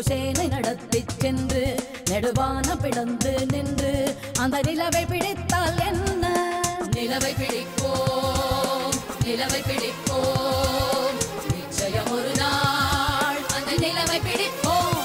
சேனை நடத்தி சென்று நெடுவான பிளந்து நின்று அந்த நிலவை பிடித்தால் என்ன? நிலவை பிடிப்போம், நிலவை பிடிப்போம், நிச்சயம் ஒரு நாள் அந்த நிலவை பிடிப்போம்.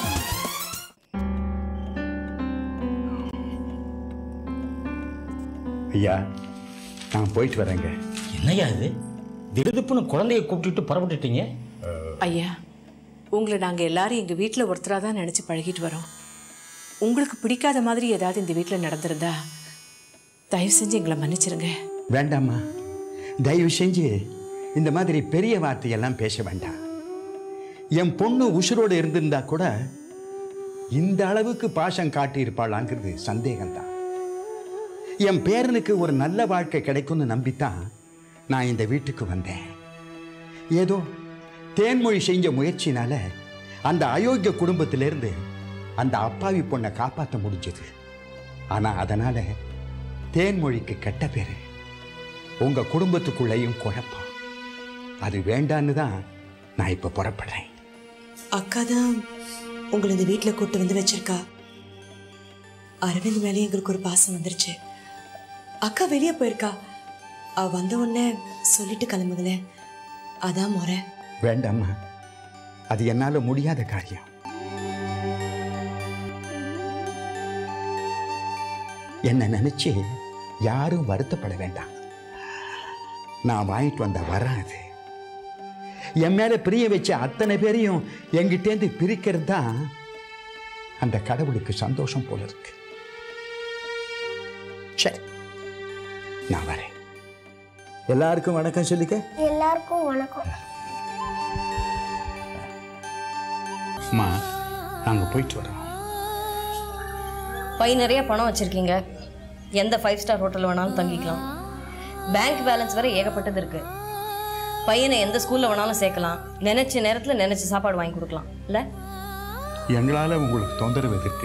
ஐயா, நான் போயிட்டு வரேங்க. என்னையா இது திடுதுப்புன்னு குழந்தைய கூப்பிட்டுட்டு புறப்பட்டுட்டீங்க? ஐயா, உங்களை நாங்கள் எல்லாரும் எங்கள் வீட்டில் ஒருத்தராக தான் நினச்சி பழகிட்டு வரோம். உங்களுக்கு பிடிக்காத மாதிரி ஏதாவது இந்த வீட்டில் நடந்திருந்தா தயவு செஞ்சு எங்களை மன்னிச்சிருங்க. வேண்டாம்மா, தயவு செஞ்சு இந்த மாதிரி பெரிய வார்த்தையெல்லாம் பேச வேண்டாம். என் பொண்ணு உசுரோடு இருந்திருந்தா கூட இந்த அளவுக்கு பாசம் காட்டியிருப்பாளாங்கிறது சந்தேகம்தான். என் பேரனுக்கு ஒரு நல்ல வாழ்க்கை கிடைக்கும்னு நம்பித்தான் நான் இந்த வீட்டுக்கு வந்தேன். ஏதோ தேன்மொழி செஞ்ச முயற்சினால அந்த அயோக்கிய குடும்பத்திலிருந்து அந்த அப்பாவி பொண்ணை காப்பாற்ற முடிஞ்சது. ஆனால் அதனால தேன்மொழிக்கு கெட்ட பேரு, உங்க குடும்பத்துக்குள்ளேயும் குழப்பம். அது வேண்டான்னு தான் நான் இப்போ புறப்படுறேன். அக்கா தான் உங்களை இந்த வீட்டில் கூட்டு வந்து வச்சிருக்கா. அரவிந்த் மேலே எங்களுக்கு ஒரு பாசம் வந்துருச்சு. அக்கா வெளியே போயிருக்கா. அவ வந்த உடனே சொல்லிட்டு கிளம்புங்களேன், அதான் முறை. வேண்டாம்மா, அது என்னால முடியாத காரியம். என்ன நினைச்சு யாரும் வருத்தப்பட வேண்டாம். நான் வாங்கிட்டு வந்த வரம் அது. என் மேல பிரிய வச்ச அத்தனை பேரையும் என்கிட்டேந்து பிரிக்கிறது தான் அந்த கடவுளுக்கு சந்தோஷம் போல இருக்கு. சரி, நான் வரேன். எல்லாருக்கும் வணக்கம் சொல்லிக்க. எல்லாருக்கும் வணக்கம். அம்மா, நாங்க போயிட்டு வரோம். பை நிறைய பணம் வச்சுருக்கீங்க. எந்த 5 ஸ்டார் ஹோட்டல் வேணாலும் தங்கிக்கலாம். பேங்க் பேலன்ஸ் வேறு ஏகப்பட்டது இருக்குது. பையனை எந்த ஸ்கூலில் வேணாலும் சேர்க்கலாம். நினச்ச நேரத்தில் நினச்ச சாப்பாடு வாங்கி கொடுக்கலாம். இல்லை, எங்களால் உங்களுக்கு தொந்தரவு எதிர்க்கு.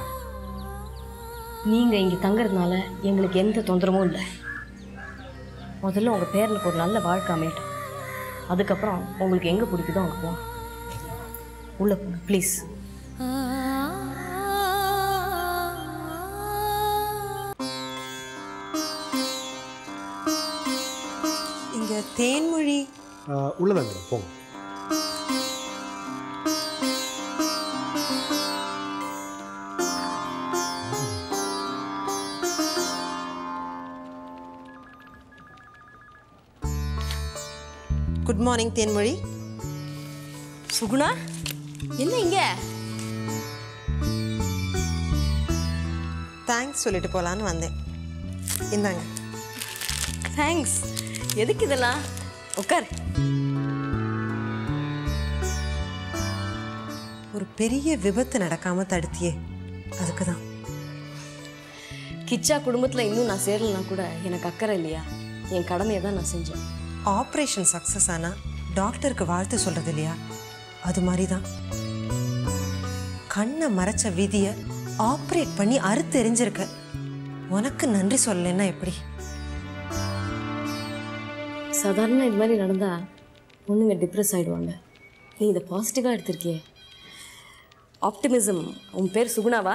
நீங்கள் இங்கே தங்குறதுனால எங்களுக்கு எந்த தொந்தரவும் இல்லை. முதல்ல உங்கள் பேரனுக்கு ஒரு நல்ல வாழ்க்கை அமையட்டும். அதுக்கப்புறம் உங்களுக்கு எங்கே பிடிக்குதோ அங்கே போங்க. உள்ள போங்க ப்ளீஸ். இங்க தேன்மொழி உள்ளதாங்க, போங்க. Good morning Thenmozhi. சுகுணா, என்ன இங்கே? தேங்க்ஸ் சொல்லிட்டு போகலான்னு வந்தேன். இந்தாங்க. தேங்க்ஸ். எதுக்கு இதெல்லாம்? உட்கார். ஒரு பெரிய விபத்து நடக்காம தடுத்தியே, அதுக்கு தான். கிச்சா குடும்பத்தில் இன்னும் நான் சேரலைன்னா கூட எனக்கு அக்கறை இல்லையா? என் கடமையை தான் நான் செஞ்சேன். ஆப்ரேஷன் சக்ஸஸ் ஆனால் டாக்டருக்கு வாழ்த்து சொல்கிறது இல்லையா? அது மாதிரி தான் கண்ணை மறைச்ச விதியை ஆப்ரேட் பண்ணி அறுத்து எரிஞ்சிருக்க. உனக்கு நன்றி சொல்லலைன்னா எப்படி? சாதாரண இது மாதிரி நடந்தால் பொண்ணுங்க டிப்ரெஸ் ஆகிடுவாங்க. நீ இதை பாசிட்டிவாக எடுத்திருக்கியே. ஆப்டிமிசம். உன் பேர் சுகுணாவா?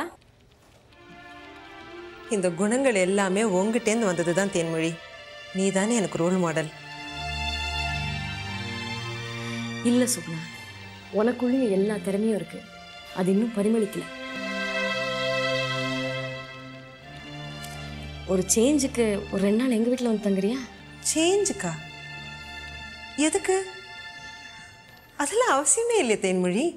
இந்த குணங்கள் எல்லாமே உங்ககிட்டேருந்து வந்தது தான் தேன்மொழி. நீ தானே எனக்கு ரோல் மாடல். இல்லை சுகுணா, உனக்குள்ளேயும் எல்லா திறமையும் இருக்கு. அது இன்னும் பரிமளிக்கல. ஒரு சேஞ்சுக்கு ஒரு 2 நாள் எங்கள் வீட்டில் வந்து தங்குறியா? சேஞ்சுக்கா? எதுக்கு? அதெல்லாம் அவசியமே இல்லை தேன்மொழி.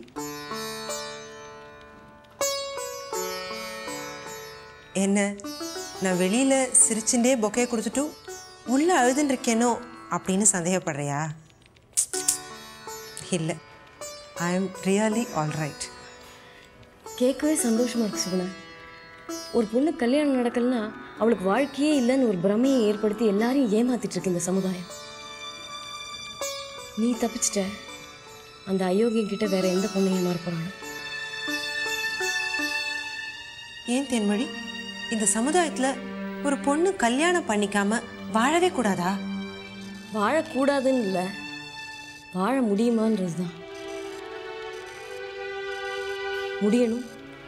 என்ன, நான் வெளியில சிரிச்சுட்டே பொக்கையை கொடுத்துட்டு உள்ள அழுதுன்னு இருக்கேனோ அப்படின்னு சந்தேகப்படுறியா? இல்லை, I am really all right. கேட்கவே சந்தோஷமா இருக்கு சுகுணா. ஒரு பொண்ணு கல்யாணம் நடக்கலன்னா அவளுக்கு வாழ்க்கையே இல்லைன்னு ஒரு பிரமையை ஏற்படுத்தி எல்லாரையும் ஏமாத்திட்டு இருக்கு இந்த சமுதாயம். நீ தப்பிச்சிட்ட. அந்த அயோக்கியம் கிட்ட வேற எந்த பொண்ணையும் மாற போறாங்க? ஏன் தேன்மொழி, இந்த சமுதாயத்துல ஒரு பொண்ணு கல்யாணம் பண்ணிக்காம வாழவே கூடாதா? வாழக்கூடாதுன்னு இல்லை, வாழ முடியுமான்றது தான். முடியணும்.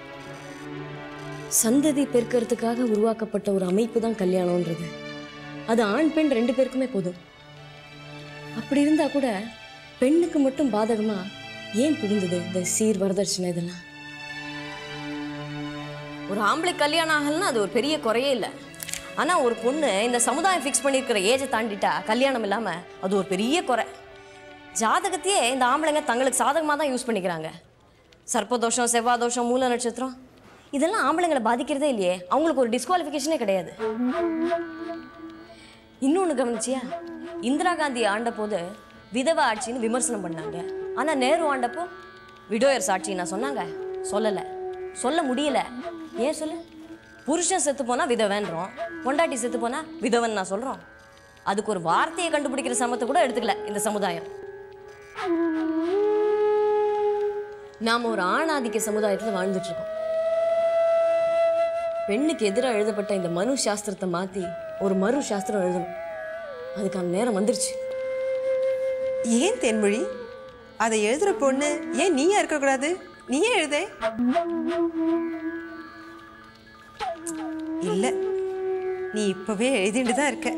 சந்ததி பெருக்கிறதுக்காக உருவாக்கப்பட்ட ஒரு அமைப்பு தான் கல்யாணம்ன்றது. அது ஆண் பெண் 2 பேருக்குமே போதும். அப்படி இருந்தா கூட பெண்ணுக்கு மட்டும் பாதகமா ஏன் புகுந்தது இந்த சீர் வரதட்சணை இதெல்லாம்? ஒரு ஆம்பளை கல்யாணம் ஆகலன்னா அது ஒரு பெரிய குறையே இல்லை. ஆனா ஒரு பொண்ணு இந்த சமுதாயம் ஃபிக்ஸ் பண்ணியிருக்கிற ஏஜை தாண்டிட்டா கல்யாணம் இல்லாம அது ஒரு பெரிய குறை. ஜாதகத்தையே இந்த ஆம்பளைங்க தங்களுக்கு சாதகமாக தான் யூஸ் பண்ணிக்கிறாங்க. சர்ப்பதோஷம், செவ்வாதோஷம், மூல நட்சத்திரம் இதெல்லாம் ஆம்பளைங்களை பாதிக்கிறதே இல்லையே. அவங்களுக்கு ஒரு டிஸ்குவாலிஃபிகேஷனே கிடையாது. இன்னொன்று கவனிச்சியா? இந்திரா காந்தி ஆண்ட போது விதவா ஆட்சின்னு விமர்சனம் பண்ணாங்க. ஆனா நேரு ஆண்டப்போ விடோயர்ஸ் ஆட்சின்னு சொன்னாங்க. சொல்லலை, சொல்ல முடியல. ஏன் சொல்லு? புருஷன் செத்து போனா விதவன்றோம், பொண்டாட்டி செத்து போனா விதவன் நான் சொல்றோம். அதுக்கு ஒரு வார்த்தையை கண்டுபிடிக்கிற சமத்தை கூட எடுத்துக்கல இந்த சமுதாயம். நாம ஒரு ஆணாதிக்க சமுதாயத்துல வாழ்ந்துட்டு இருக்கோம். பெண்ணுக்கு எதிராக எழுதப்பட்ட இந்த மனு சாஸ்திரத்தை மாத்தி ஒரு மறு சாஸ்திரம் எழுதணும். அதுக்கான நேரம் வந்துருச்சு. ஏன் தேன்மொழி அதை எழுதுற பொண்ணு ஏன் நீயா இருக்கக்கூடாது? நீயே எழுதே. இல்ல, நீ இப்பவே எழுதிட்டு தான் இருக்க.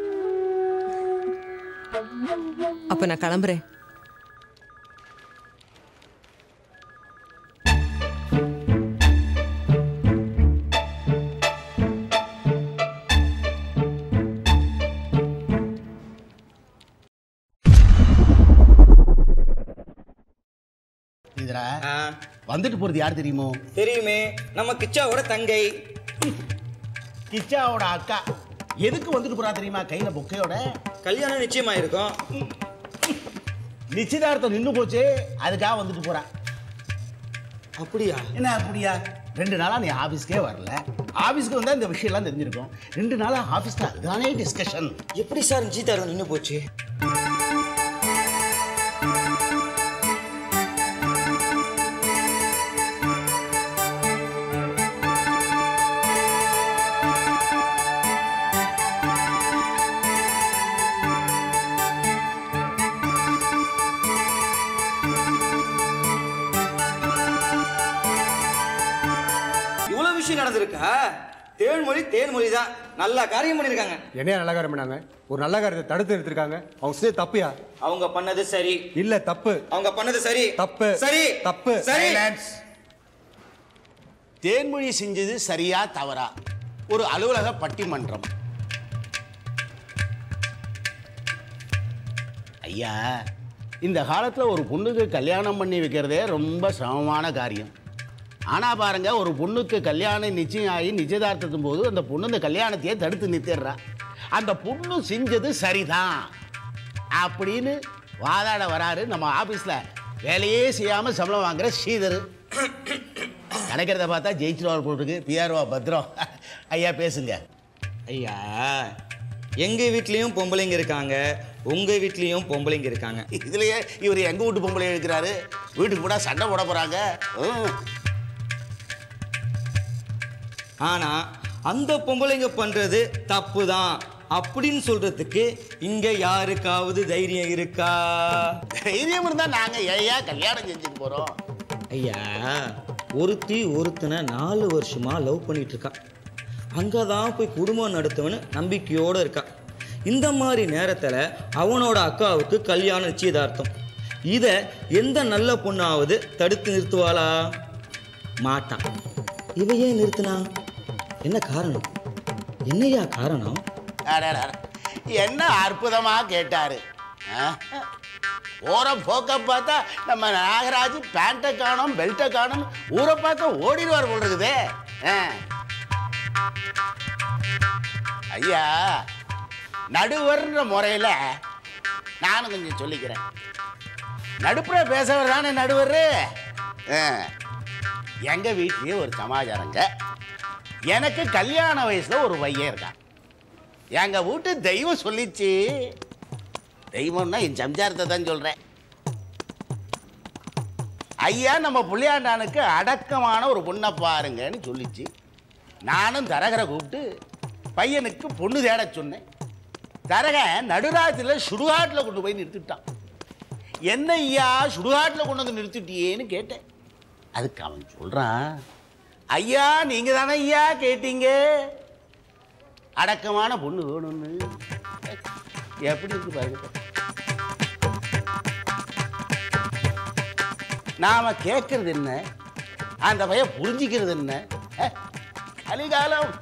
அப்ப நான் கிளம்புறேன். வந்துட்டு போறது யார் தெரியுமோ? தெரியுமே, நம்ம கிச்சாவோட தங்கை. கிச்சாவோட அக்கா. எதுக்கு வந்துட்டு போறா தெரியுமா? கையில பொக்கையோட. கல்யாணம் நிச்சயமாயிருக்கும். நிச்சயதார்த்தம் நின்று போச்சு, அதுக்காக வந்துட்டு போறா. அப்படியா? என்ன அப்படியா? 2 நாளா நீ ஆபீஸ்க்கே வரல. ஆபீஸ்க்கு வந்தா இந்த விஷயம் எல்லாம் தெரிஞ்சிருக்கும். 2 நாளா ஆபீஸ்ல அதுதானே டிஸ்கஷன். எப்படி சார் நிச்சயதார்த்தம் நின்று போச்சு? நடந்திருக்கா? தேன்மொழி தான் நல்ல காரியம் பண்ணிருக்காங்க. என்னையா நல்ல காரியம் பண்ணாங்க? ஒரு நல்ல காரியத்தை தடுத்து நிறுத்திருக்காங்க. அவங்க செஞ்சது தப்புயா? அவங்க பண்ணது சரி இல்ல தப்பு. அவங்க பண்ணது சரி தப்பு. சரி தப்பு. சைலன்ஸ். தேன்மொழி செஞ்சது சரியா தவறா? ஒரு அலுவலக பட்டிமன்றம். ஐயா, இந்த காலத்துல ஒரு பொண்ணுக்கு கல்யாணம் பண்ணி வைக்கிறதே ரொம்ப சிரமமான காரியம். ஆனால் பாருங்க, ஒரு பொண்ணுக்கு கல்யாணம் நிச்சயம் ஆகி நிச்சயதார்த்தத்தும் போது அந்த பொண்ணு இந்த கல்யாணத்தையே தடுத்து நிறுத்திடுறா. அந்த பொண்ணு செஞ்சது சரிதான் அப்படின்னு வாதாட வராரு நம்ம ஆஃபீஸில் வேலையே செய்யாமல் சம்பளம் வாங்குற ஸ்ரீதர். கிடைக்கிறத பார்த்தா ஜெயிச்சிருவார் போட்டுருக்கு. பிஆர்ஓ பத்ரம். ஐயா பேசுங்க. ஐயா, எங்கள் வீட்லேயும் பொம்பளைங்க இருக்காங்க, உங்கள் வீட்லேயும் பொம்பளைங்க இருக்காங்க. இதுலையே இவர் எங்கள் வீட்டு பொம்பளை இருக்கிறாரு. வீட்டுக்கு கூட சண்டை போட போகிறாங்க. ஆனால் அந்த பொம்பளைங்க பண்ணுறது தப்பு தான் அப்படின்னு சொல்கிறதுக்கு இங்கே யாருக்காவது தைரியம் இருக்கா? தைரியம் இருந்தால் நாங்கள் ஏயா கல்யாணம் செஞ்சுட்டு போகிறோம்? ஐயா, ஒருத்தனை 4 வருஷமாக லவ் பண்ணிட்டு இருக்கா. அங்கே தான் போய் குடும்பம் நடத்துவன்னு நம்பிக்கையோடு இருக்கா. இந்த மாதிரி நேரத்தில் அவனோட அக்காவுக்கு கல்யாண நிச்சயதார்த்தம். இதை எந்த நல்ல பொண்ணாவது தடுத்து நிறுத்துவாளா? மாட்டான். இவ ஏன் நிறுத்தினா? என்ன காரணம்? என்னையா காரணம்? என்ன அற்புதமா கேட்டாரு. ஓரம் போக்க பார்த்தா நம்ம நாகராஜ் பேண்ட்டை காணும் பெல்ட்டை காணும் ஊரை பார்க்க ஓடிடுவார் போல் இருக்குதே. ஐயா, நடுவர்ன்ற முறையில் நானும் கொஞ்சம் சொல்லிக்கிறேன். நடுப்புற பேசவர் தானே நடுவர். எங்க வீட்லயே ஒரு சமாச்சாரங்க. எனக்கு கல்யாண வயசுல ஒரு பையன் இருக்கான். எங்க வீட்டு தெய்வம் சொல்லிச்சு. தெய்வம்னா என் சம்சாரத்தை தான் சொல்றேன். ஐயா, நம்ம புள்ளியாண்டானுக்கு அடக்கமான ஒரு பொண்ணை பாருங்கன்னு சொல்லிச்சு. நானும் தரகரை கூப்பிட்டு பையனுக்கு பொண்ணு தேட சொன்னேன். தரகன் நடுராத்திரியில் சுடுகாட்டில் கொண்டு போய் நிறுத்திட்டான். என்ன ஐயா சுடுகாட்டில் கொண்டு வந்து நிறுத்திட்டியேன்னு கேட்டேன். அதுக்கு அவன் சொல்கிறான், ஐயா நீங்கள் தானே ஐயா கேட்டீங்க அடக்கமான பொண்ணு வேணும்னு. எப்படி இருக்கு பாருங்க. நாம கேட்கறது என்ன, அந்த பையன் புரிஞ்சிக்கிறது என்ன? கலிகாலம்.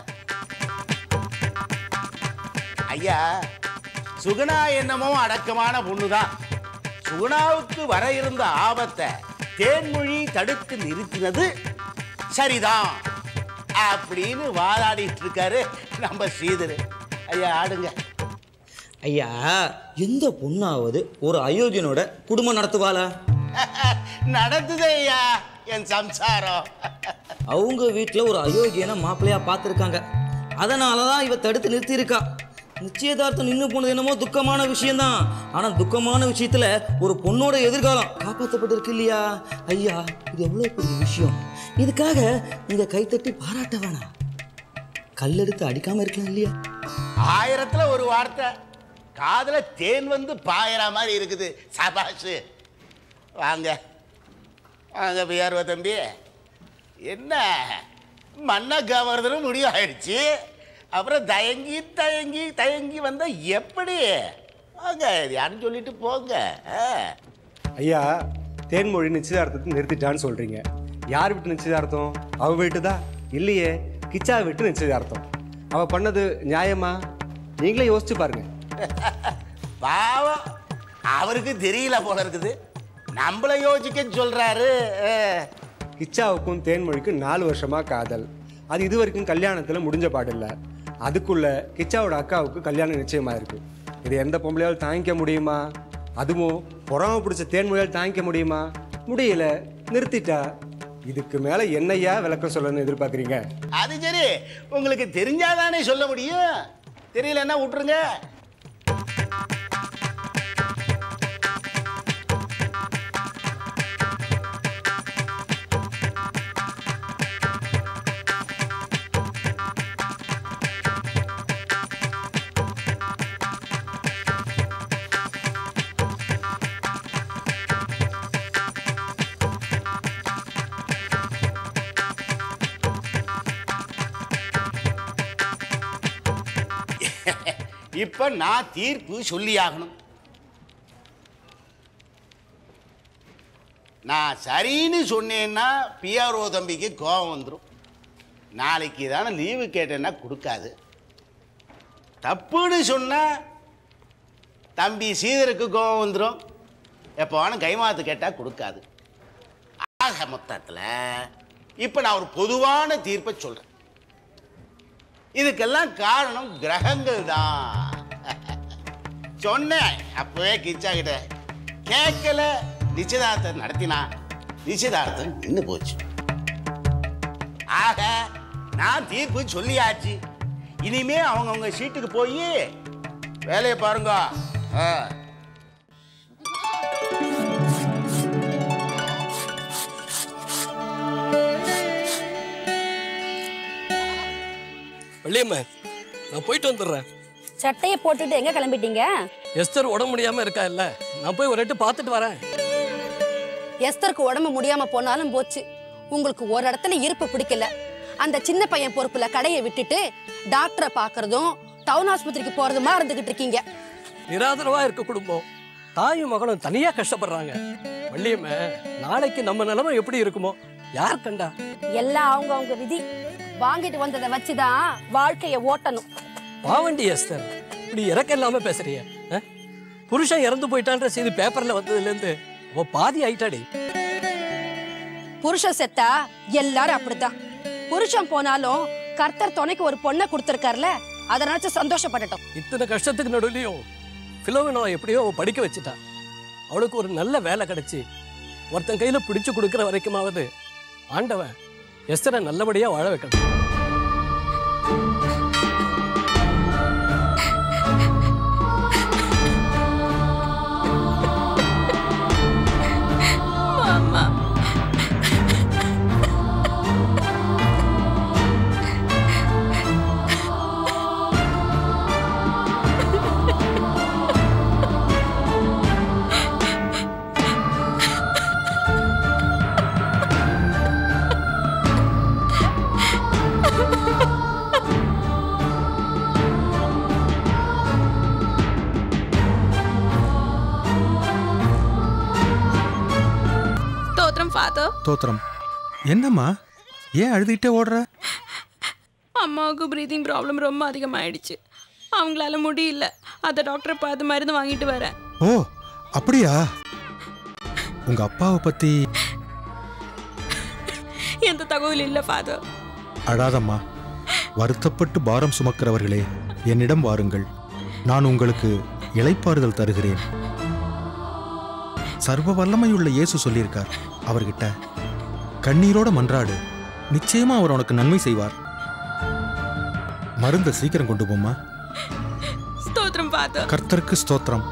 ஐயா சுகுணா என்னமோ அடக்கமான பொண்ணுதான். சுகுணாவுக்கு வர இருந்த ஆபத்தை தேன்மொழி தடுத்து நிறுத்தினது சரிதான் அப்படின்னு வாதாடிட்டு இருக்காரு நம்ம ஸ்ரீதர். ஐயா ஆடுங்க. ஐயா, எந்த பொண்ணாவது ஒரு அயோக்கியனோட குடும்பம் நடத்துவாளா? நடத்துதே ஐயா என் சம்சாரம். அவங்க வீட்டில் ஒரு அயோக்கியனை மாப்பிள்ளையா பார்த்துருக்காங்க. அதனால தான் இவ தடுத்து நிறுத்தியிருக்கா. நிச்சயதார்த்தம் நின்று போனது என்னமோ துக்கமான விஷயம்தான். ஆனால் துக்கமான விஷயத்தில் ஒரு பொண்ணோட எதிர்காலம் காப்பாற்றப்பட்டிருக்கு இல்லையா? ஐயா, இது எவ்வளோ பெரிய விஷயம். இதுக்காக நீங்கள் கைத்தட்டி பாராட்ட வேணாம். கல்லெடுத்து அடிக்காமல் இருக்கலாம் இல்லையா? 1000ல் ஒரு வார்த்தை காதல தேன் வந்து பாயற மாதிரி இருக்குது. சபாஷு. வாங்க வாங்க பிஆர்ஓ தம்பி. என்ன மண்ணை கவர்றதுன்னு முடிவு ஆயிடுச்சு. அப்புறம் தயங்கி தயங்கி தயங்கி வந்த எப்படி? வாங்க யாருன்னு சொல்லிட்டு போங்க. ஐயா, தேன்மொழி நிச்சயதார்த்தத்தை நிறுத்திட்டான்னு சொல்றீங்க. யார் வீட்டு நிச்சயதார்த்தம்? அவ வீட்டு தான் இல்லையே, கிச்சா வீட்டு நிச்சயதார்த்தம். அவ பண்ணது நியாயமா? நீங்களே யோசிச்சு பாருங்க. பாவம், அவருக்கு தெரியல போல இருக்குது. நம்மள யோசிக்க சொல்றாரு. கிச்சாவுக்கும் தேன்மொழிக்கும் 4 வருஷமா காதல். அது இது வரைக்கும் கல்யாணத்தில் முடிஞ்ச பாடில்லை. அதுக்குள்ள கிச்சாவோட அக்காவுக்கு கல்யாணம் நிச்சயமா இருக்கு. இது எந்த பொம்பளையால் தாங்கிக்க முடியுமா? அதுவும் பொறாம பிடிச்ச தேன்மொழியால் தாங்கிக்க முடியுமா? முடியல, நிறுத்திட்டா. இதுக்கு மேல என்னையா விளக்கம் சொல்லணும்னு எதிர்பார்க்குறீங்க? அது சரி, உங்களுக்கு தெரிஞ்சாதானே சொல்ல முடியும். தெரியலன்னா விட்டுருங்க. இப்ப நான் தீர்ப்பு சொல்லி ஆகணும். நான் சரின்னு சொன்னேன்னா பிஆர்ஓ தம்பிக்கு கோபம் வந்துடும். நாளைக்கு தானே லீவு கேட்டேன்னா கொடுக்காது. தப்புன்னு சொன்னா தம்பி சீதருக்கு கோபம் வந்துடும். எப்போ வேணும் கைமாத்து கேட்டால் கொடுக்காது. ஆக மொத்தத்தில் இப்போ நான் ஒரு பொதுவான தீர்ப்பை சொல்கிறேன். இதுக்கெல்லாம் காரணம் கிரகங்கள் தான். சொன்னேன் அப்பவே கிச்சா கிட்ட, கேட்கல. நிச்சயதார்த்தம் நடத்தினா நிச்சயதார்த்தம் நின்று போச்சு. ஆக நான் தீர்ப்பு சொல்லியாச்சு. இனிமே அவங்கவுங்க சீட்டுக்கு போய் வேலையை பாருங்க. வள்ளியம்மா, நான் போயிட்டு வந்துடுறேன். சட்டையை போட்டுட்டு எங்க கிளம்பிட்டீங்க? எஸ்தர் உடம்பு முடியாம இருக்கா இல்ல, நான் போய் ஒரு எட்டு பார்த்துட்டு வரேன். எஸ்தருக்கு உடம்பு முடியாம போனாலும் போச்சு. உங்களுக்கு ஒரு இடத்துல இருப்பு பிடிக்கல. அந்த சின்ன பையன் பொறுப்புல கடையை விட்டுட்டு டாக்டரை பாக்குறதும் டவுன் ஆஸ்பத்திரிக்கு போறதுமா இருந்துகிட்டு இருக்கீங்க. நிராதரவா இருக்க குடும்பம், தாயும் மகனும் தனியா கஷ்டப்படுறாங்க. வள்ளியம்மா, நாளைக்கு நம்ம நிலைமை எப்படி இருக்குமோ யார் கண்டா? எல்லாம் அவங்க விதி. வாங்கிட்டு வந்ததை வச்சுதான் வாழ்க்கைய ஓட்டணும். பாவண்டி எஸ்தர், இப்படி இறக்க இல்லாம பேசுறிய? புருஷன் இறந்து போயிட்டான்ற செய்தி பேப்பர்ல வந்ததுல இருந்து அவ பாதி ஆயிட்டாடி. புருஷன் செத்தா எல்லாரும் அப்படித்தான். புருஷன் போனாலும் கர்த்தர் துணைக்கு ஒரு பொண்ணை கொடுத்திருக்காருல, அதை நினைச்சு சந்தோஷப்படட்டும். இத்தனை கஷ்டத்துக்கு நடுவுலயும் பிலோமினா எப்படியோ படிக்க வச்சுட்டா. அவளுக்கு ஒரு நல்ல வேலை கிடைச்சி ஒருத்தன் கையில பிடிச்சு கொடுக்கிற வரைக்குமாவது ஆண்டவன் எஸ்தரை நல்லபடியா வாழ வைக்கணும். ஸ்தோத்திரம். என்னம்மா, ஏன் அழுதுகிட்டே ஓடுற? அம்மாவுக்கு ப்ரீதிங் ப்ராப்ளம் ரொம்ப அதிகமாயிடுச்சு. அவங்களால முடியல. அதை டாக்டரை பார்த்து மருந்து வாங்கிட்டு வரேன். ஓ அப்படியா? உங்க அப்பாவை பத்தி எந்த தகவல் இல்லை ஃபாதர். அழாதம்மா. வருத்தப்பட்டு பாரம் சுமக்கிறவர்களே, என்னிடம் வாருங்கள், நான் உங்களுக்கு இளைப்பாறுதல் தருகிறேன். சர்வ வல்லமையுள்ள இயேசு சொல்லியிருக்கார். அவர்கிட்ட கண்ணீரோட மன்றாடு, நிச்சயமா அவர் உனக்கு நன்மை செய்வார். மருந்தை சீக்கிரம் கொண்டு போம்மா. ஸ்தோத்திரம் ஃபாதர். கர்த்தருக்கு ஸ்தோத்திரம்.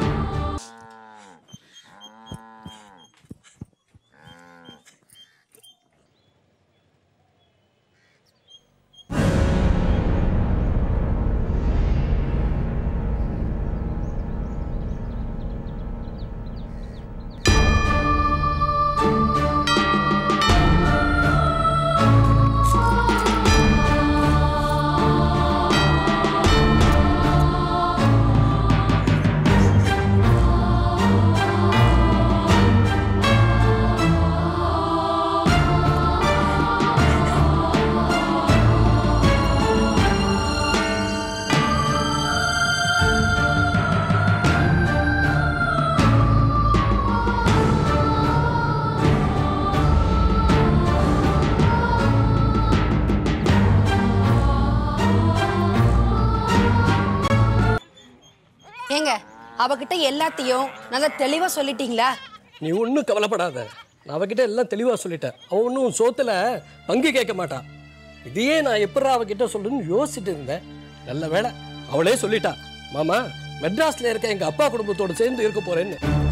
ஏங்க, அவகிட்ட எல்லாத்தையும் நல்லா தெளிவா சொல்லிட்டீங்களா? நீ ஒன்றும் கவலைப்படாத, நான் அவகிட்ட எல்லாம் தெளிவாக சொல்லிட்டேன். அவன் ஒன்றும் சோத்துல பங்கு கேட்க மாட்டான். இதையே நான் எப்படா அவகிட்ட சொல்றேன்னு யோசிச்சுட்டு இருந்தேன். நல்ல வேளை அவளே சொல்லிட்டா, மாமா மெட்ராஸ்ல இருக்க எங்க அப்பா குடும்பத்தோடு சேர்ந்து இருக்க போறேன்னு.